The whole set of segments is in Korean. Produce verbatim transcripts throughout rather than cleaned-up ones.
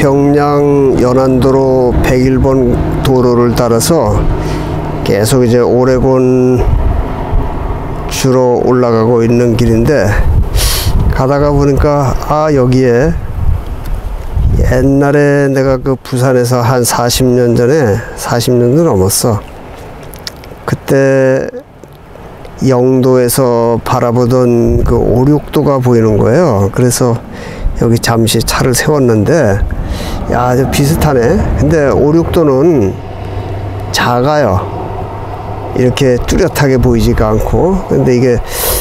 태평양 연안도로 백일 번 도로를 따라서 계속 이제 오레곤 주로 올라가고 있는 길인데, 가다가 보니까 아 여기에 옛날에 내가 그 부산에서 한 사십 년 전에 사십 년도 넘었어. 그때 영도에서 바라보던 그 오륙도가 보이는 거예요. 그래서 여기 잠시 차를 세웠는데, 야, 저 비슷하네. 근데 오륙도는 작아요. 이렇게 뚜렷하게 보이지가 않고. 근데 이게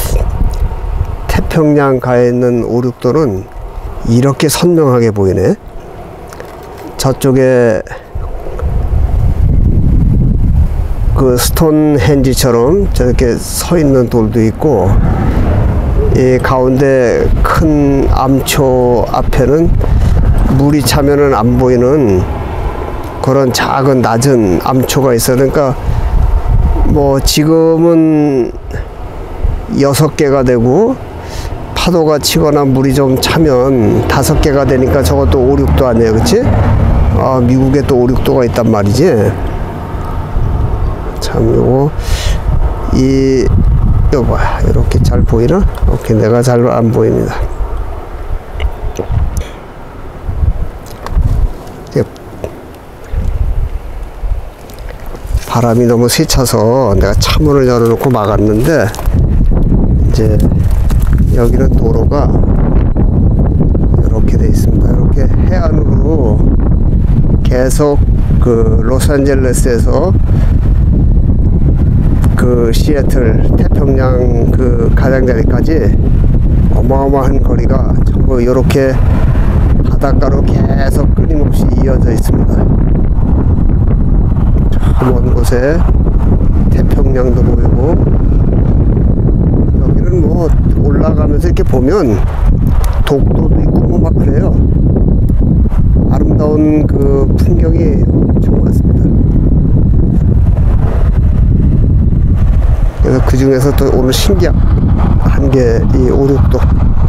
태평양가에 있는 오륙도는 이렇게 선명하게 보이네. 저쪽에 그 스톤헨지처럼 저렇게 서 있는 돌도 있고, 이 가운데 큰 암초 앞에는 물이 차면은 안 보이는 그런 작은 낮은 암초가 있어요. 그러니까 뭐 지금은 여섯 개가 되고, 파도가 치거나 물이 좀 차면 다섯 개가 되니까 저것도 오륙도 아니에요, 그치? 아, 미국에 또 오륙도가 있단 말이지. 참, 요거 이 이거 봐, 이렇게 잘 보이나? 이렇게 내가 잘 안 보입니다. 바람이 너무 세차서 내가 차문을 열어놓고 막았는데, 이제 여기는 도로가 이렇게 돼 있습니다. 이렇게 해안으로 계속 그 로스앤젤레스에서 그 시애틀 태평양 그 가장자리까지 어마어마한 거리가 전부 이렇게 바닷가로 계속 끊임없이 이어져 있습니다. 저 먼 곳에 태평양도 보이고, 여기는 뭐 올라가면서 이렇게 보면 독도도 있고 뭐 막 그래요. 아름다운 그 풍경이 엄청 많습니다. 그래서 그 중에서 또 오늘 신기한 게 이 오륙도.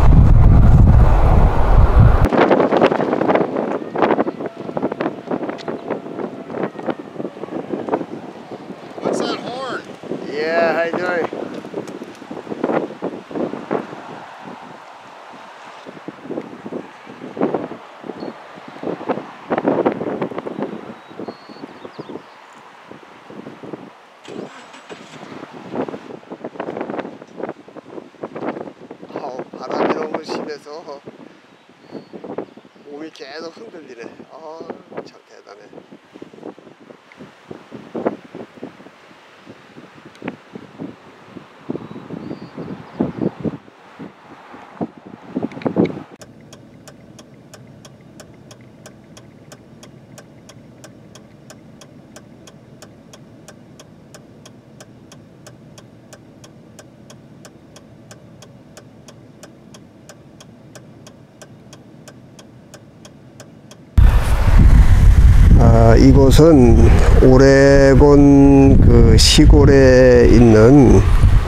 What's that horn? Yeah, how you doing? 바람이 너무 심해서 몸이 계속 흔들리네. 아, 참 대단해. 아, 이곳은 오레곤 그 시골에 있는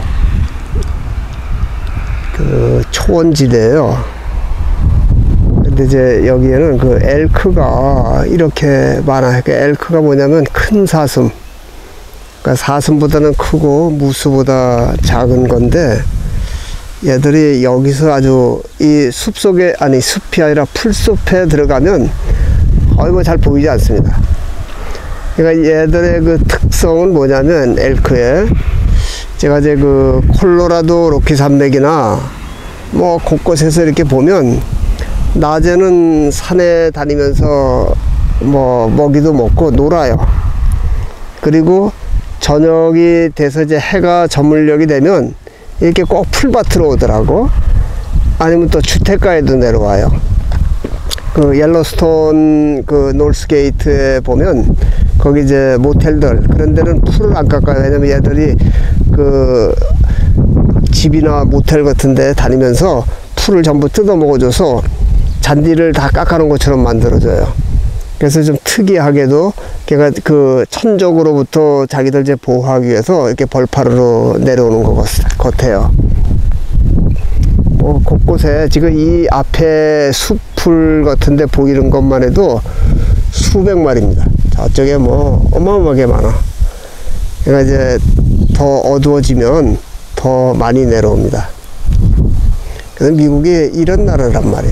그 초원지대예요. 근데 이제 여기에는 그 엘크가 이렇게 많아요. 그 엘크가 뭐냐면 큰 사슴. 그러니까 사슴보다는 크고 무수보다 작은 건데, 얘들이 여기서 아주 이 숲속에, 아니 숲이 아니라 풀숲에 들어가면 거의 뭐 잘 보이지 않습니다. 그러니까 얘들의 그 특성은 뭐냐면, 엘크의, 제가 이제 그 콜로라도 로키 산맥이나 뭐 곳곳에서 이렇게 보면 낮에는 산에 다니면서 뭐 먹이도 먹고 놀아요. 그리고 저녁이 돼서 이제 해가 저물녘이 되면 이렇게 꼭 풀밭으로 오더라고. 아니면 또 주택가에도 내려와요. 그 옐로스톤 그 노스게이트에 보면 거기 이제 모텔들 그런 데는 풀을 안 깎아요. 왜냐면 얘들이 그 집이나 모텔 같은 데 다니면서 풀을 전부 뜯어 먹어줘서 잔디를 다 깎아놓은 것처럼 만들어줘요. 그래서 좀 특이하게도 걔가 그 천적으로부터 자기들 이제 보호하기 위해서 이렇게 벌판으로 내려오는 것 같아요. 뭐 곳곳에 지금 이 앞에 숲 풀 같은데 보이는 것만 해도 수백 마리입니다. 저쪽에 뭐 어마어마하게 많아. 그러니까 이제 더 어두워지면 더 많이 내려옵니다. 그래서 미국이 이런 나라란 말이에요.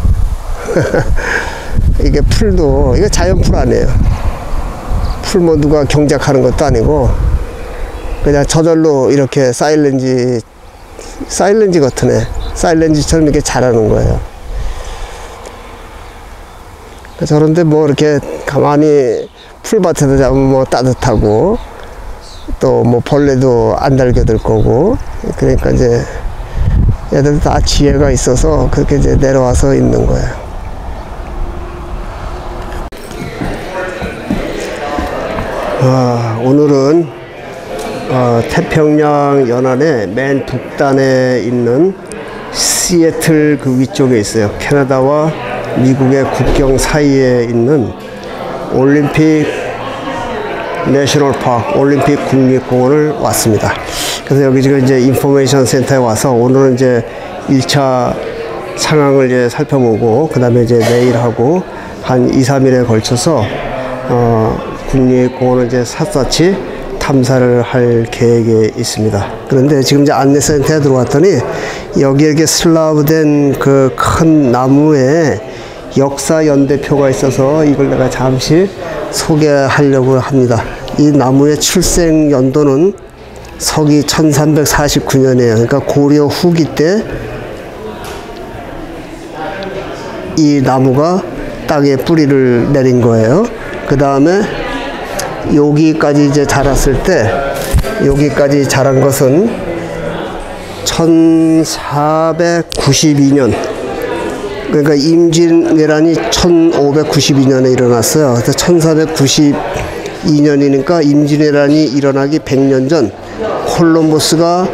이게 풀도, 이거 자연풀 아니에요. 풀 뭐 누가 경작하는 것도 아니고, 그냥 저절로 이렇게 사일렌지, 사일렌지 같은 애, 사일렌지처럼 이렇게 자라는 거예요. 저런데 뭐 이렇게 가만히 풀밭에서 잡으면 뭐 따뜻하고, 또 뭐 벌레도 안 달겨들 거고, 그러니까 이제 얘들 다 지혜가 있어서 그렇게 이제 내려와서 있는 거예요. 아, 오늘은 어, 태평양 연안의 맨 북단에 있는 시애틀 그 위쪽에 있어요. 캐나다와 미국의 국경 사이에 있는 올림픽 내셔널 파크, 올림픽 국립공원을 왔습니다. 그래서 여기 지금 이제 인포메이션 센터에 와서 오늘은 이제 일 차 상황을 이제 살펴보고, 그 다음에 이제 내일하고 한 이, 삼 일에 걸쳐서 어, 국립공원을 이제 샅샅이 탐사를 할 계획에 있습니다. 그런데 지금 이제 안내센터에 들어왔더니 여기 이렇게 슬라브된 그 큰 나무에 역사 연대표가 있어서 이걸 내가 잠시 소개하려고 합니다. 이 나무의 출생 연도는 서기 천삼백사십구 년이에요. 그러니까 고려 후기 때 이 나무가 땅에 뿌리를 내린 거예요. 그 다음에 여기까지 이제 자랐을 때, 여기까지 자란 것은 천사백구십이 년, 그러니까 임진왜란이 천오백구십이 년에 일어났어요. 그래서 천사백구십이 년이니까 임진왜란이 일어나기 백 년 전, 콜럼버스가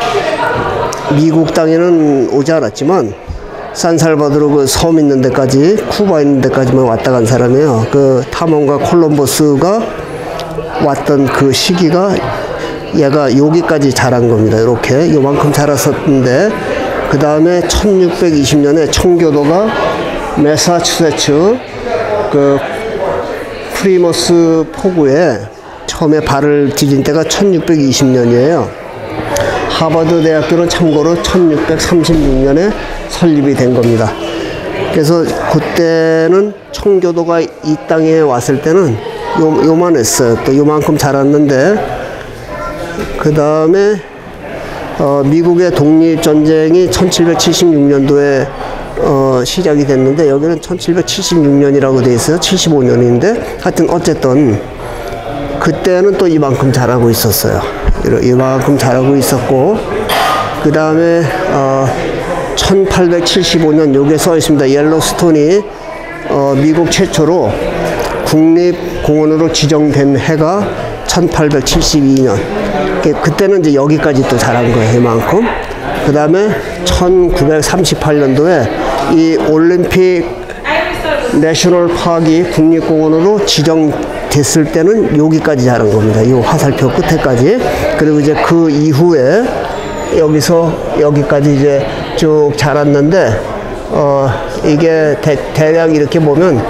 미국 땅에는 오지 않았지만 산살바도르 그 섬 있는 데까지, 쿠바 있는 데까지만 왔다 간 사람이에요. 그 탐험가 콜럼버스가 왔던 그 시기가 얘가 여기까지 자란 겁니다. 이렇게 요만큼 자랐었는데, 그 다음에 천육백이십 년에 청교도가 매사추세츠 그 프리머스 포구에 처음에 발을 디딘 때가 천육백이십 년이에요. 하버드 대학교는 참고로 천육백삼십육 년에 설립이 된 겁니다. 그래서 그때는 청교도가 이 땅에 왔을 때는 요, 요만했어요. 또 요만큼 자랐는데, 그 다음에 어, 미국의 독립전쟁이 천칠백칠십육 년도에 어, 시작이 됐는데, 여기는 천칠백칠십육 년이라고 돼 있어요. 칠십오 년인데 하여튼 어쨌든 그때는 또 이만큼 자라고 있었어요. 이만큼 자라고 있었고, 그 다음에 어, 천팔백칠십오 년 여기에 써 있습니다. 옐로스톤이 어, 미국 최초로 국립공원으로 지정된 해가 천팔백칠십이 년. 그때는 이제 여기까지 또 자란 거예요. 이만큼. 그 다음에 천구백삼십팔 년도에 이 올림픽 내셔널 파크이 국립공원으로 지정됐을 때는 여기까지 자란 겁니다. 이 화살표 끝에까지. 그리고 이제 그 이후에 여기서 여기까지 이제 쭉 자랐는데, 어, 이게 대, 대략 이렇게 보면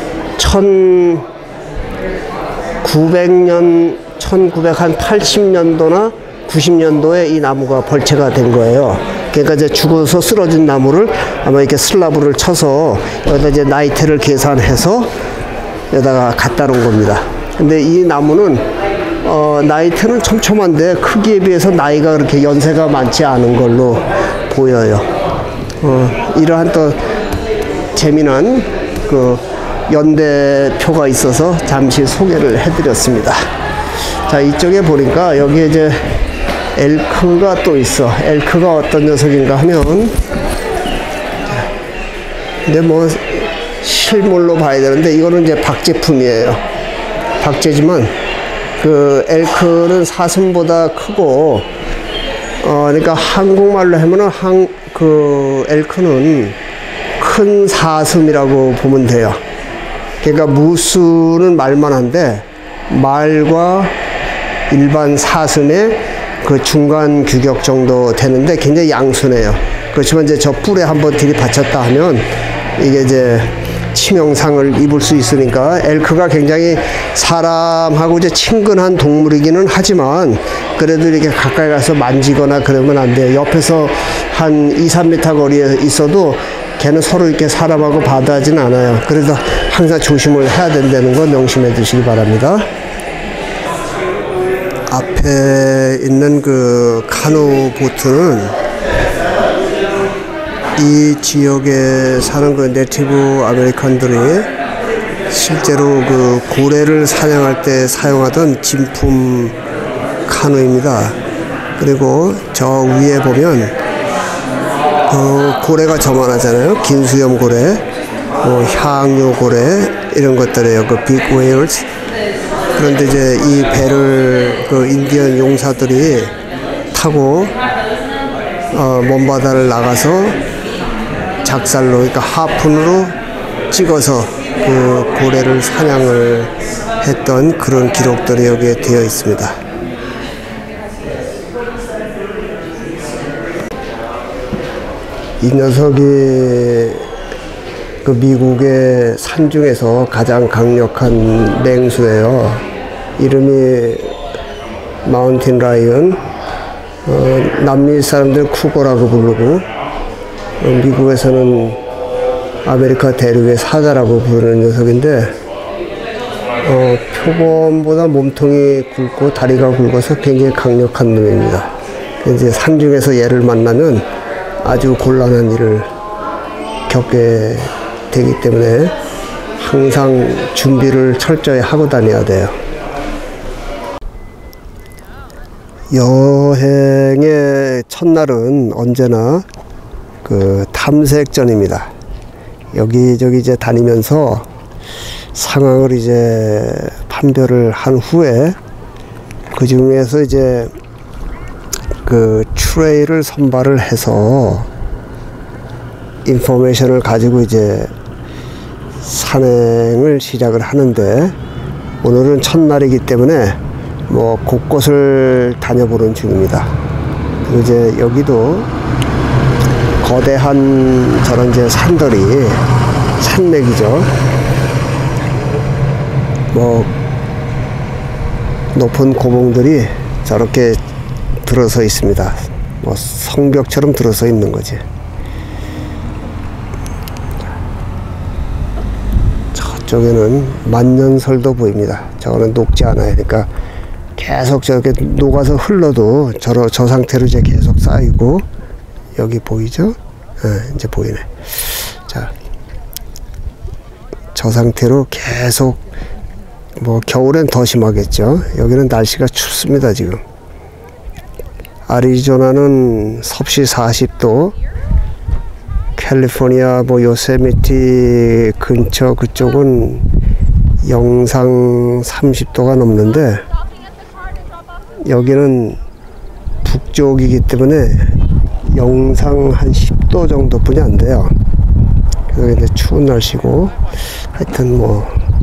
천구백 년, 천구백팔십 년도나 구십 년도에 이 나무가 벌채가 된 거예요. 그러니까 이제 죽어서 쓰러진 나무를 아마 이렇게 슬라브를 쳐서 여기다 이제 나이테를 계산해서 여기다가 갖다 놓은 겁니다. 근데 이 나무는 어, 나이테는 촘촘한데 크기에 비해서 나이가 그렇게 연세가 많지 않은 걸로 보여요. 어, 이러한 또 재미난 그 연대표가 있어서 잠시 소개를 해드렸습니다. 자, 이쪽에 보니까 여기에 이제 엘크가 또 있어. 엘크가 어떤 녀석인가 하면, 근데 뭐 실물로 봐야 되는데 이거는 이제 박제품이에요. 박제지만 그 엘크는 사슴보다 크고, 어 그러니까 한국말로 하면은 한 그 엘크는 큰 사슴이라고 보면 돼요. 그러니까 무수는 말만 한데 말과 일반 사슴의 그 중간 규격 정도 되는데 굉장히 양순해요. 그렇지만 이제 저 뿔에 한번 들이받쳤다 하면 이게 이제 치명상을 입을 수 있으니까. 엘크가 굉장히 사람하고 이제 친근한 동물이기는 하지만 그래도 이렇게 가까이 가서 만지거나 그러면 안 돼요. 옆에서 한 이, 삼 미터 거리에 있어도 걔는 서로 이렇게 사람하고 바다하진 않아요. 그래서 항상 조심을 해야 된다는 거 명심해 두시기 바랍니다. 앞에 있는 그 카누 보트는 이 지역에 사는 그 네티브 아메리칸들이 실제로 그 고래를 사냥할 때 사용하던 진품 카누입니다. 그리고 저 위에 보면 그 고래가 저만하잖아요. 긴수염 고래, 뭐 향유 고래 이런 것들이에요. 그 빅 웨일스. 그런데 이제 이 배를 그 인디언 용사들이 타고 어, 먼 바다를 나가서 작살로, 그러니까 하푼으로 찍어서 그 고래를 사냥을 했던 그런 기록들이 여기에 되어 있습니다. 이 녀석이 그 미국의 산 중에서 가장 강력한 맹수예요. 이름이 마운틴 라이언. 어, 남미 사람들 쿠거라고 부르고 어, 미국에서는 아메리카 대륙의 사자라고 부르는 녀석인데 어, 표범보다 몸통이 굵고 다리가 굵어서 굉장히 강력한 놈입니다. 이제 산 중에서 얘를 만나면 아주 곤란한 일을 겪게 되기 때문에 항상 준비를 철저히 하고 다녀야 돼요. 여행의 첫날은 언제나 그 탐색전입니다. 여기저기 이제 다니면서 상황을 이제 판별을 한 후에 그 중에서 이제 그 트레일을 선발을 해서 인포메이션을 가지고 이제 산행을 시작을 하는데 오늘은 첫날이기 때문에 뭐 곳곳을 다녀보는 중입니다. 그리고 이제 여기도 거대한 저런 이제 산들이 산맥이죠. 뭐 높은 고봉들이 저렇게 들어서 있습니다. 뭐 성벽처럼 들어서 있는 거지. 저쪽에는 만년설도 보입니다. 저거는 녹지 않아요. 그러니까 계속 저렇게 녹아서 흘러도 저, 저 상태로 이제 계속 쌓이고, 여기 보이죠? 네, 이제 보이네. 자, 저 상태로 계속, 뭐 겨울엔 더 심하겠죠. 여기는 날씨가 춥습니다. 지금 아리조나는 섭씨 사십 도, 캘리포니아 뭐 요세미티 근처 그쪽은 영상 삼십 도가 넘는데 여기는 북쪽이기 때문에 영상 한 십 도 정도뿐이 안 돼요. 그래서 이제 추운 날씨고, 하여튼 뭐